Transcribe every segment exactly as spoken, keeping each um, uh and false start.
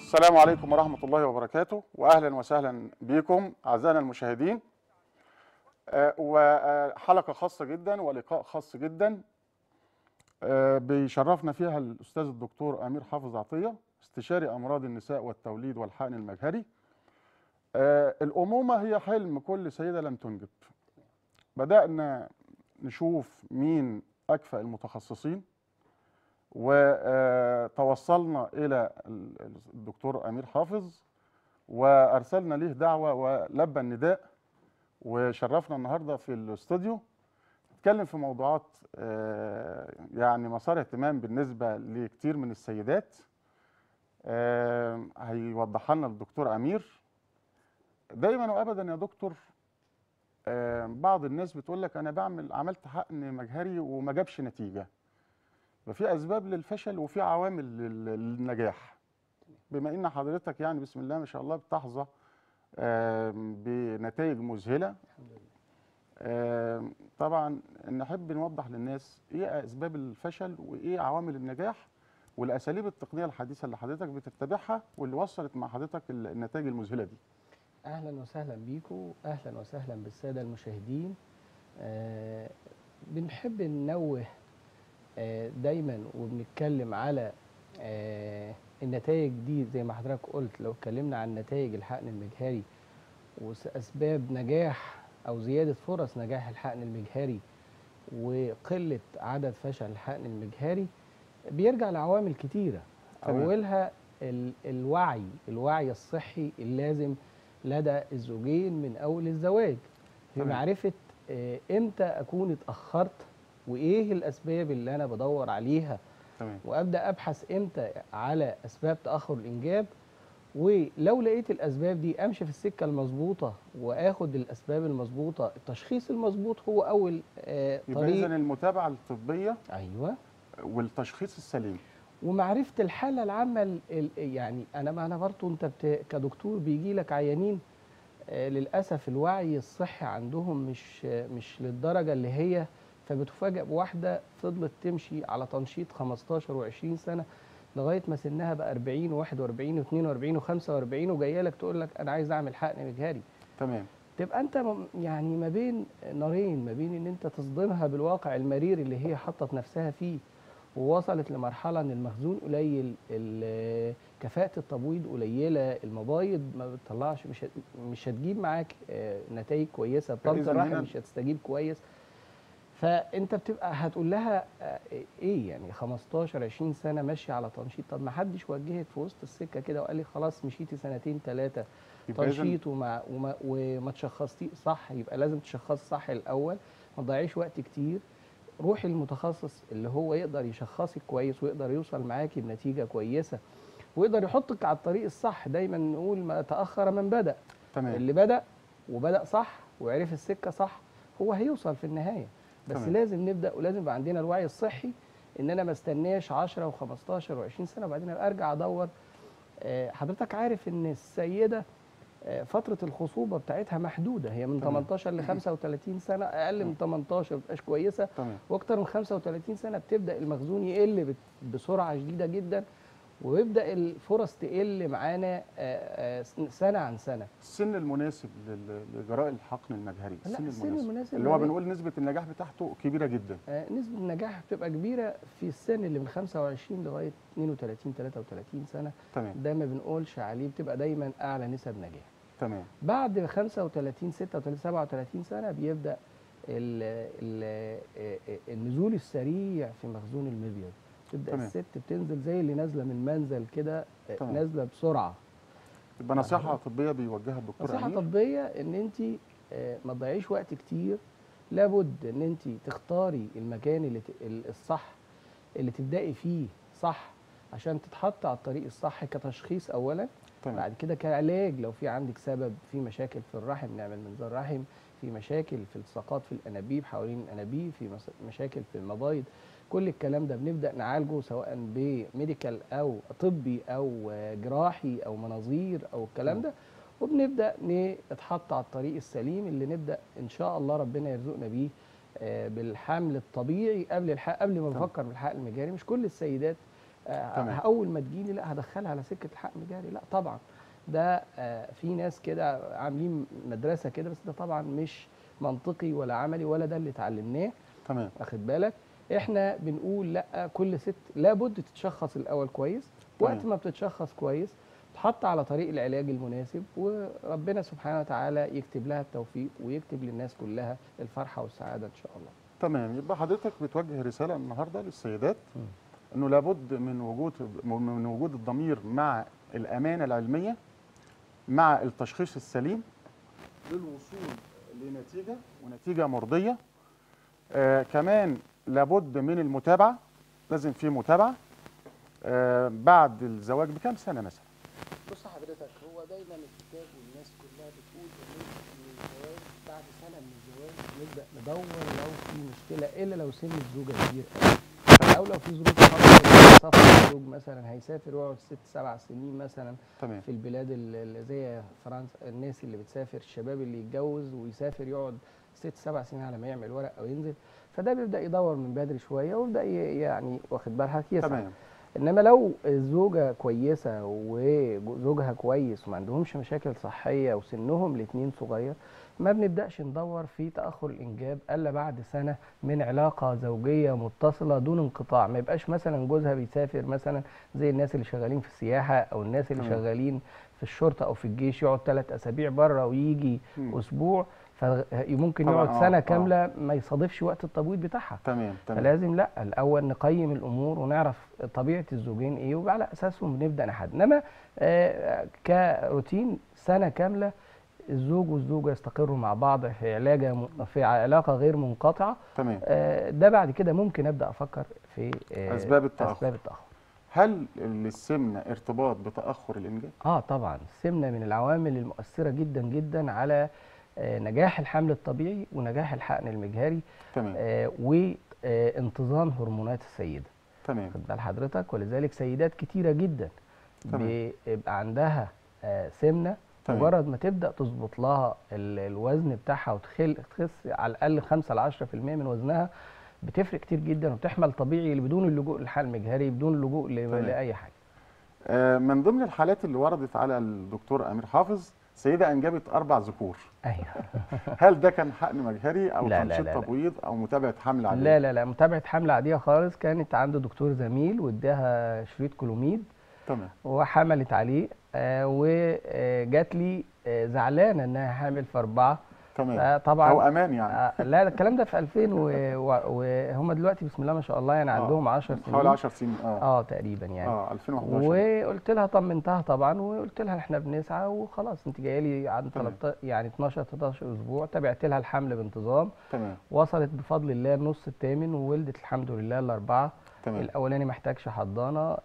السلام عليكم ورحمة الله وبركاته، وأهلا وسهلا بكم أعزائنا المشاهدين. آه، وحلقة خاصة جدا ولقاء خاص جدا آه، بيشرفنا فيها الأستاذ الدكتور أمير حافظ عطية، استشاري أمراض النساء والتوليد والحقن المجهري. آه، الأمومة هي حلم كل سيدة لم تنجب. بدأنا نشوف مين أكفأ المتخصصين، وتوصلنا إلى الدكتور أمير حافظ، وأرسلنا ليه دعوة ولبى النداء، وشرفنا النهاردة في الاستوديو. نتكلم في موضوعات آه، يعني مسار اهتمام بالنسبة لكتير من السيدات. آه، هيوضحها لنا الدكتور أمير. دايما وأبدا يا دكتور، آه، بعض الناس بتقول لك أنا بعمل عملت حقن مجهري وما جابش نتيجة. ففي أسباب للفشل وفي عوامل لل- للنجاح. بما إن حضرتك يعني بسم الله ما شاء الله بتحظى آم، بنتائج مذهلة، آم، طبعا نحب نوضح للناس ايه اسباب الفشل وايه عوامل النجاح والاساليب التقنيه الحديثه اللي حضرتك بتتبعها واللي وصلت مع حضرتك ال- النتائج المذهله دي. اهلا وسهلا بيكم، اهلا وسهلا بالساده المشاهدين. آه بنحب ننوه آه دايما وبنتكلم على آه النتائج دي. زي ما حضرتك قلت، لو اتكلمنا عن نتائج الحقن المجهري واسباب نجاح او زياده فرص نجاح الحقن المجهري وقله عدد فشل الحقن المجهري، بيرجع لعوامل كتيره. تمام. اولها ال- الوعي الوعي الصحي اللازم لدى الزوجين من اول الزواج، في تمام. معرفه آه، امتى اكون اتاخرت وايه الاسباب اللي انا بدور عليها، تمام. وابدا ابحث امتى على اسباب تاخر الانجاب. ولو لقيت الاسباب دي امشي في السكه المظبوطه واخد الاسباب المظبوطه. التشخيص المظبوط هو اول آه، يبقى اذا طريق. المتابعه الطبيه ايوه. والتشخيص السليم. ومعرفه الحاله العامه ال- ال- يعني انا ما انا برضه انت بت... كدكتور بيجي لك عيانين آه، للاسف الوعي الصحي عندهم مش آه، مش للدرجه اللي هي، فبتفاجئ بواحده فضلت تمشي على تنشيط خمستاشر و20 سنه لغايه ما سنها بقى أربعين وواحد وأربعين واثنين وأربعين وخمسة وأربعين وجايه لك تقول لك انا عايز اعمل حقن مجهري. تمام. تبقى انت م- يعني ما بين نارين، ما بين ان انت تصدمها بالواقع المرير اللي هي حطت نفسها فيه، ووصلت لمرحله ان المخزون قليل، ال- كفاءه التبويض قليله، المبايض ما بتطلعش، مش هت- مش هتجيب معاك نتائج كويسه، بطانه فاذا الرحم هنا مش هتستجيب كويس. فانت بتبقى هتقول لها آه، ايه يعني خمستاشر عشرين سنه ماشيه على تنشيط؟ طب ما حدش وجهك في وسط السكه كده وقال لك خلاص مشيتي سنتين ثلاثه يبقى اذا تنشيط وما وما, وما تشخصتي صح؟ يبقى لازم تشخص صح الاول، ما تضيعيش وقت كتير. روحي للمتخصص اللي هو يقدر يشخصك كويس ويقدر يوصل معاكي بنتيجه كويسه ويقدر يحطك على الطريق الصح. دايما نقول ما تاخر من بدا. تمام. اللي بدا وبدا صح وعرف السكه صح هو هيوصل في النهايه. بس تمام. لازم نبدا ولازم يبقى عندنا الوعي الصحي ان انا ما استناش عشرة وخمستاشر وعشرين سنه وبعدين أبقى ارجع ادور. آه، حضرتك عارف ان السيده آه، فتره الخصوبه بتاعتها محدوده، هي من تمام. تمنتاشر ل خمسة وتلاتين سنه. اقل من تمنتاشر ما بتبقاش كويسه، تمام. واكتر من خمسة وتلاتين سنه بتبدا المخزون يقل بت- بسرعه شديده جدا، ويبدا الفرص تقل معانا آه، آه، سنه عن سنه. السن المناسب لل- لجراء الحقن المجهري، لا، السن السن المناسب المناسب اللي ما هو بين بنقول نسبه النجاح بتاعته كبيره جدا. آه، نسبة النجاح بتبقى كبيرة في السن اللي من خمسة وعشرين لغاية اتنين وتلاتين تلاتة وتلاتين سنة. تمام. ده ما بنقولش عليه، بتبقى دايما أعلى نسب نجاح. تمام. بعد خمسة وتلاتين ستة وتلاتين سبعة وتلاتين سنة بيبدأ ال ال النزول السريع في مخزون المبيض. تبدأ تمام. الست بتنزل زي اللي نازلة من منزل كده، آه، تمام. نازلة بسرعة. يبقى نصيحه طبيه بيوجهها الدكتور نصيحة امير. طبية ان انت آه، ما تضيعيش وقت كتير. لابد ان انت تختاري المكان اللي ت- ال- الصح اللي تبدأي فيه صح عشان تتحط على الطريق الصح كتشخيص اولا. تمام. بعد كده كعلاج، لو في عندك سبب في مشاكل في الرحم نعمل منظار رحم، في مشاكل في التصاقات في الانابيب حوالين الانابيب، في مس- مشاكل في المبايض. كل الكلام ده بنبدأ نعالجه سواء بميديكال او طبي او آه، جراحي او مناظير او الكلام تمام. ده. وبنبدأ نتحط على الطريق السليم اللي نبدأ ان شاء الله ربنا يرزقنا بيه آه، بالحمل الطبيعي قبل الحق قبل ما تمام. نفكر بالحقن المجاري. مش كل السيدات آه اول ما تجيلي لا هدخلها على سكه الحقن المجهري، لا طبعا. ده آه في ناس كده عاملين مدرسه كده، بس ده طبعا مش منطقي ولا عملي ولا ده اللي اتعلمناه. تمام. واخد بالك؟ احنا بنقول لا، كل ست لابد تتشخص الاول كويس. وقت تمام. ما بتتشخص كويس تحط على طريق العلاج المناسب، وربنا سبحانه وتعالى يكتب لها التوفيق ويكتب للناس كلها الفرحه والسعاده ان شاء الله. تمام. يبقى حضرتك بتوجه رساله النهارده للسيدات م. انه لابد من وجود من وجود الضمير مع الامانه العلميه، مع التشخيص السليم للوصول لنتيجه ونتيجه مرضيه. آه كمان لابد من المتابعه، لازم في متابعه آه بعد الزواج بكام سنه مثلا. بص حضرتك، هو دايما الكتاب والناس كلها بتقول ان الزواج بعد سنه من الزواج نبدا ندور لو في مشكله، الا لو سن الزوجه كبير قوي، او لو في ظروف خاصه سفر الزوج مثلا هيسافر ويقعد ست سبع سنين مثلا. تمام. في البلاد اللي زي فرنسا، الناس اللي بتسافر، الشباب اللي يتجوز ويسافر يقعد ست سبع سنين على ما يعمل ورق او ينزل، فده بيبدا يدور من بدري شويه ويبدا يعني واخد بالك يسعى. تمام. انما لو الزوجه كويسه وزوجها كويس وما عندهمش مشاكل صحيه وسنهم الاثنين صغير، ما بنبداش ندور في تاخر الانجاب الا بعد سنه من علاقه زوجيه متصله دون انقطاع. ما يبقاش مثلا جوزها بيسافر مثلا زي الناس اللي شغالين في السياحه او الناس اللي تمام. شغالين في الشرطه او في الجيش، يقعد ثلاث اسابيع بره ويجي م. اسبوع، فممكن طبعاً. يقعد آه، سنه آه. كامله ما يصادفش وقت التبويض بتاعها. تمام. تمام. فلازم لا، الاول نقيم الامور ونعرف طبيعه الزوجين ايه، وعلى اساسهم بنبدا نحدد. انما آه كروتين سنه كامله الزوج والزوجه يستقروا مع بعض في علاجه في علاقه غير منقطعه. تمام. آه ده بعد كده ممكن ابدا افكر في آه اسباب التاخر. اسباب التاخر. هل للسمنه ارتباط بتاخر الانجاب؟ اه طبعا، السمنه من العوامل المؤثره جدا جدا على آه نجاح الحمل الطبيعي ونجاح الحقن المجهري. تمام. آه وانتظام هرمونات السيده. تمام. خد بال حضرتك، ولذلك سيدات كتيره جدا تمام. بيبقى عندها آه سمنه، تمام. مجرد ما تبدا تظبط لها ال- الوزن بتاعها وتخل تخس على الاقل خمسة ل عشرة في المية من وزنها، بتفرق كتير جدا وبتحمل طبيعي بدون اللجوء للحقن المجهري، بدون اللجوء ل- تمام. لاي حاجه. آه من ضمن الحالات اللي وردت على الدكتور امير حافظ سيده انجبت اربع ذكور. ايوه. هل ده كان حقن مجهري او لا لا تنشيط لا لا. تبويض او متابعه حمل عاديه؟ لا لا لا، متابعه حمل عاديه خالص. كانت عنده دكتور زميل واداها شريط كلوميد تمام. وحملت عليه، آه وجات لي آه زعلانه انها حامل في اربعه. تمام. طبعا او امان يعني. آه لا، الكلام ده في ألفين وهم دلوقتي بسم الله ما شاء الله يعني عندهم عشر سنين، حوالي عشر سنين. اه اه تقريبا يعني. اه ألفين وأحد عشر. وقلت لها طمنتها طبعا، وقلت لها احنا بنسعى وخلاص، انت جايه لي عن تلتاشر يعني اتناشر تلتاشر اسبوع. تابعت لها الحمل بانتظام. تمام. وصلت بفضل الله النص الثامن وولدت الحمد لله الاربعه. تمام. الاولاني ما احتاجش حضانه،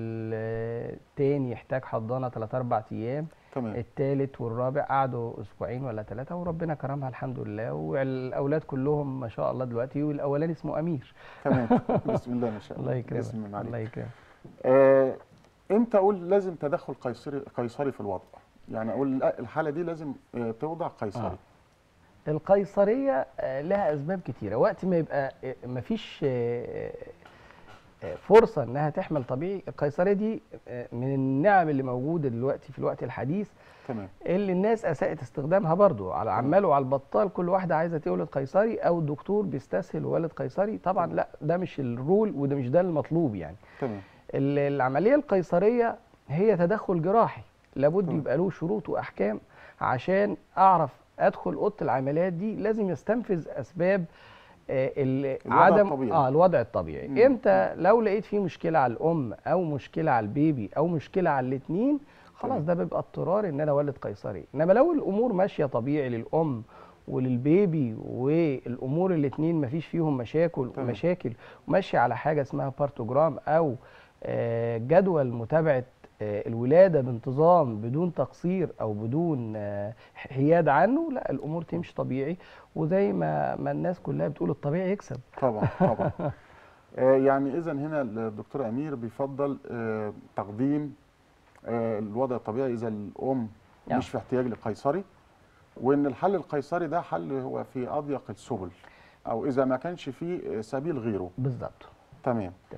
الثاني يحتاج حضانه ثلاث اربع ايام. تمام. الثالث والرابع قعدوا اسبوعين ولا ثلاثه وربنا كرمها الحمد لله، والاولاد كلهم ما شاء الله دلوقتي، والاولاني اسمه امير. تمام. بسم الله ما شاء الله. الله يكرمك. اسم معالي. الله يكرمك. آه امتى اقول لازم تدخل قيصري قيصري في الوضع؟ يعني اقول لا الحاله دي لازم آه توضع قيصري. آه. القيصريه آه لها اسباب كتيره. وقت ما يبقى آه مفيش آه فرصه انها تحمل طبيعي، القيصريه دي من النعم اللي موجوده دلوقتي في الوقت الحديث. تمام. اللي الناس اساءت استخدامها برضو على عمال وعلى البطال، كل واحده عايزه تولد قيصري او الدكتور بيستسهل ولد قيصري. طبعا لا، ده مش الرول وده مش ده المطلوب يعني. تمام. العمليه القيصريه هي تدخل جراحي، لابد تمام. يبقى له شروط واحكام. عشان اعرف ادخل اوضه العمليات دي لازم يستنفذ اسباب آه عدم الطبيعي. اه الوضع الطبيعي. مم. امتى؟ لو لقيت فيه مشكله على الام او مشكله على البيبي او مشكله على الاثنين، خلاص ده بيبقى اضطرار ان انا اولد قيصري. انما لو الامور ماشيه طبيعي للام وللبيبي والامور الاثنين مفيش فيهم مشاكل تمام. مشاكل وماشيه على حاجه اسمها بارتوجرام او آه جدول متابعه الولاده بانتظام بدون تقصير او بدون حياد عنه، لا الامور تمشي طبيعي. وزي ما ما الناس كلها بتقول الطبيعي يكسب. طبعا طبعا. آه يعني اذا هنا الدكتور امير بيفضل آه تقديم آه الوضع الطبيعي اذا الام يعني مش في احتياج لقيصري، وان الحل القيصري ده حل هو في اضيق السبل او اذا ما كانش فيه سبيل غيره. بالظبط. تمام.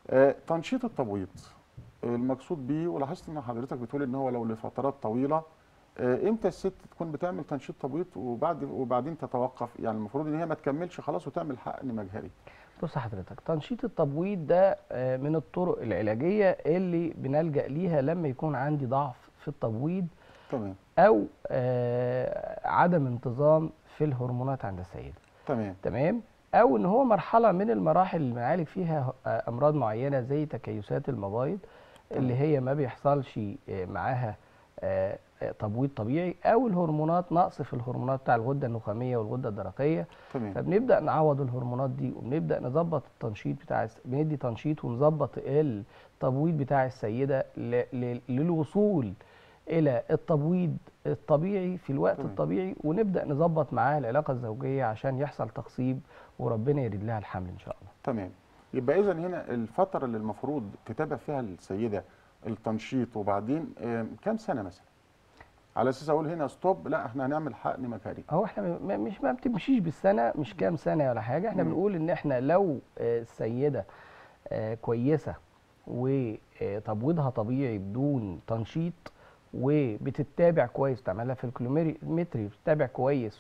آه، تنشيط التبويض المقصود بيه، ولاحظت ان حضرتك بتقول ان هو لو لفترات طويله، آه، امتى الست تكون بتعمل تنشيط تبويض وبعد وبعدين تتوقف؟ يعني المفروض ان هي ما تكملش خلاص وتعمل حقن مجهري. بص حضرتك، تنشيط التبويض ده آه، من الطرق العلاجية اللي بنلجأ ليها لما يكون عندي ضعف في التبويض تمام. أو آه، عدم انتظام في الهرمونات عند السيدة. تمام. تمام. أو إن هو مرحلة من المراحل اللي بنعالج فيها آه، أمراض معينة زي تكيسات المبايض اللي تمام. هي ما بيحصلش آه، معاها آه، آه، تبويض طبيعي، أو الهرمونات نقص في الهرمونات بتاع الغدة النخامية والغدة الدرقية. تمام. فبنبدأ نعوض الهرمونات دي، وبنبدأ نظبط التنشيط بتاع الس- بندي تنشيط ونظبط التبويض بتاع السيدة ل- ل- للوصول إلى التبويض الطبيعي في الوقت تمام. الطبيعي، ونبدأ نظبط معاها العلاقة الزوجية عشان يحصل تخصيب وربنا يريد لها الحمل إن شاء الله. تمام. يبقى اذا هنا الفتره اللي المفروض تتابع فيها السيده التنشيط، وبعدين آه، كام سنه مثلا على اساس اقول هنا ستوب، لا احنا هنعمل حقن مجهري؟ هو احنا م- م- مش ما بتمشيش بالسنة، مش كام سنة ولا حاجة. احنا مم. بنقول إن احنا لو آه، السيدة آه، كويسة وتبويضها طبيعي بدون تنشيط، وبتتابع كويس، تعملها في الكيلومتري بتتابع كويس،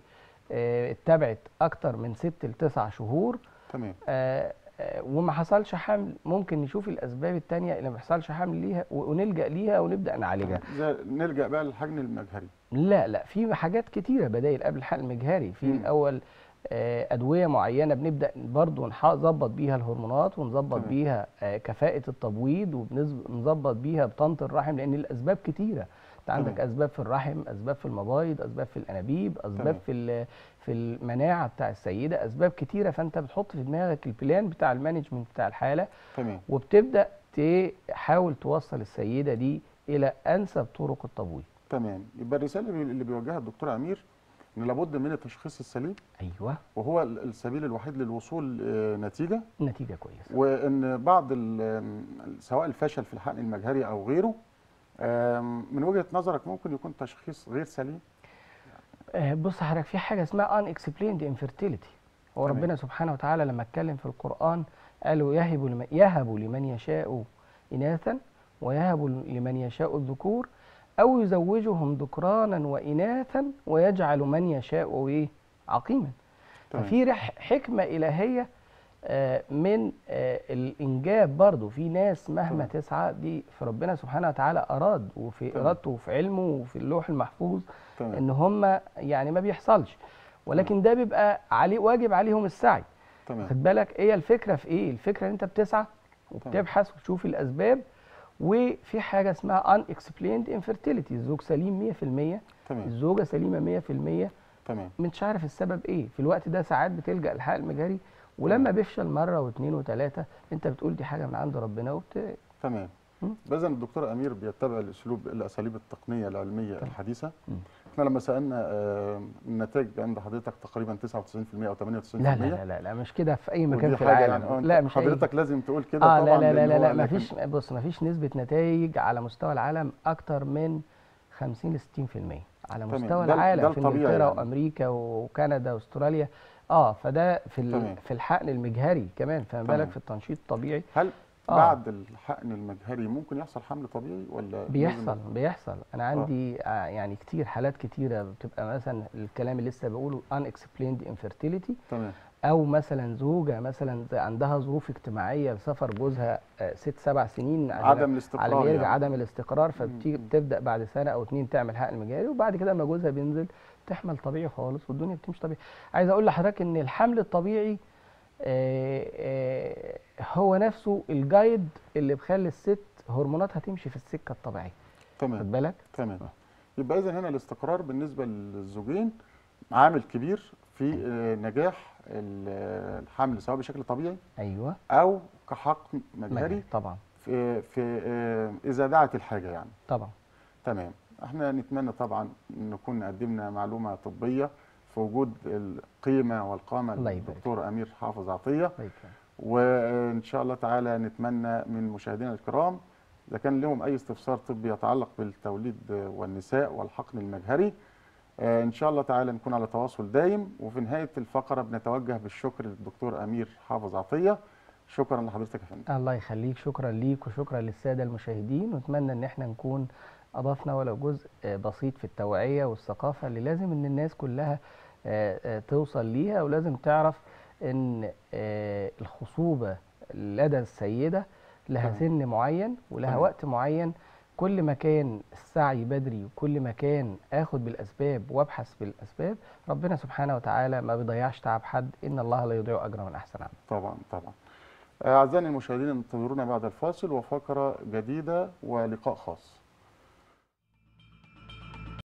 واتبعت اكتر من ست لتسع شهور، تمام. آه، آه، وما حصلش حمل، ممكن نشوف الاسباب التانية اللي ما حصلش حمل ليها و- ونلجأ ليها ونبدأ نعالجها. زي نلجا بقى للحقن المجهري. لا لا، في حاجات كتيرة بدايل قبل الحقن المجهري. في مم. الأول آه، أدوية معينة بنبدأ برضو نح- نظبط بيها الهرمونات، ونظبط تمام. بيها آه، كفاءة التبويض، وبنظبط بيها بطانة الرحم، لأن الأسباب كتيرة. أنت عندك تمام. أسباب في الرحم، أسباب في المبايض، أسباب في الأنابيب، أسباب تمام. في ال- في المناعة بتاع السيدة، أسباب كتيرة. فأنت بتحط في دماغك البلان بتاع المانجمنت بتاع الحالة، تمام. وبتبدأ تحاول توصل السيدة دي إلى أنسب طرق التبويض. تمام. يبقى الرساله اللي بيوجهها الدكتور امير ان لابد من التشخيص السليم، أيوه، وهو ال- السبيل الوحيد للوصول آه، نتيجه، نتيجة كويسة. وان بعض ال- سواء الفشل في الحقن المجهري او غيره، آم، من وجهه نظرك ممكن يكون تشخيص غير سليم؟ آه، بص حضرتك، في حاجة اسمها unexplained infertility. هو تمام. ربنا سبحانه وتعالى لما اتكلم في القرآن قالوا يهب لمن, يهب لمن يشاء إناثا ويهب لمن يشاء الذكور أو يزوجهم ذكرانا وإناثا ويجعل من يشاء إيه عقيما. تمام. ففي رح- حكمة إلهية آه، من آه، الإنجاب. برضو في ناس مهما تمام. تسعى دي في ربنا سبحانه وتعالى أراد، وفي تمام. إرادته وفي علمه وفي اللوح المحفوظ تمام. ان هم يعني ما بيحصلش، ولكن ده بيبقى عليه واجب عليهم السعي. تمام. خد بالك هي الفكره في ايه؟ الفكره ان انت بتسعى وبتبحث وتشوف الاسباب. وفي حاجه اسمها unexplained infertility، الزوج سليم مية في المية، تمام. الزوجه سليمه مية في المية، تمام. مش عارف السبب ايه. في الوقت ده ساعات بتلجأ للحقن المجهري، ولما تمام. بيفشل مره واثنين وثلاثه انت بتقول دي حاجه من عند ربنا وبت... تمام. مم. إذا الدكتور امير بيتبع الاسلوب الاساليب التقنيه العلميه تمام. الحديثه. مم. احنا لما سالنا آه، النتائج عند حضرتك تقريبا تسعة وتسعين في المية او ثمانية وتسعين لا في المية. لا لا لا لا، مش كده في اي مكان ودي في حاجه العالم. يعني آه، لا أنت مش أي... حضرتك لازم تقول كده اه طبعا، لا لا لا لأن لا هو لا، ما لكن- فيش. بص، ما فيش نسبة نتائج على مستوى العالم أكتر من خمسين ل ستين في المية على تمام. مستوى ده ال- العالم، ده في الطبيعي انجلترا يعني. وامريكا وكندا واستراليا. اه فده في ال... تمام. في الحقن المجهري كمان، فما تمام. بالك في التنشيط الطبيعي. هل آه. بعد الحقن المجهري ممكن يحصل حمل طبيعي ولا بيحصل لازم؟ بيحصل انا آه. عندي آه يعني كتير حالات كتيره بتبقى مثلا الكلام اللي لسه بقوله unexplained infertility، تمام. او مثلا زوجه مثلا زي عندها ظروف اجتماعيه لسفر جوزها آه، ست سبع سنين عشان عدم الاستقرار على ما يرجع، يعني. عدم الاستقرار، مم. فبتبدا بعد سنه او اتنين تعمل حقن مجاري، وبعد كده لما جوزها بينزل تحمل طبيعي خالص والدنيا بتمشي طبيعي. عايز اقول لحضرتك ان الحمل الطبيعي آه، آه، هو نفسه الجايد اللي بيخلي الست هرموناتها تمشي في السكه الطبيعيه. تمام. خد بالك. تمام. يبقى اذا هنا الاستقرار بالنسبه للزوجين عامل كبير في آه، نجاح ال- الحمل سواء بشكل طبيعي ايوه او كحقن مجهري مجهري طبعا. في في آه، اذا دعت الحاجه يعني. طبعا. تمام. احنا نتمنى طبعا نكون قدمنا معلومه طبيه في وجود القيمه والقامه الله يبارك. للدكتور امير حافظ عطيه، طيب. وان شاء الله تعالى نتمنى من مشاهدينا الكرام اذا كان لهم اي استفسار طبي يتعلق بالتوليد والنساء والحقن المجهري، آه، ان شاء الله تعالى نكون على تواصل دايم. وفي نهايه الفقره بنتوجه بالشكر للدكتور امير حافظ عطيه. شكرا لحضرتك يا فندم. الله يخليك، شكرا ليك وشكرا للسادة المشاهدين، ونتمنى ان احنا نكون اضفنا ولو جزء آه، بسيط في التوعية والثقافة اللي لازم ان الناس كلها آه، آه، توصل ليها، ولازم تعرف ان آه، الخصوبة لدى السيدة لها تمام. سن معين ولها تمام. وقت معين. كل ما كان السعي بدري وكل ما كان اخد بالاسباب وابحث بالاسباب، ربنا سبحانه وتعالى ما بيضيعش تعب حد، ان الله لا يضيع اجر من احسن عمل. طبعا طبعا. أعزائي المشاهدين، انتظرونا بعد الفاصل وفقرة جديدة ولقاء خاص.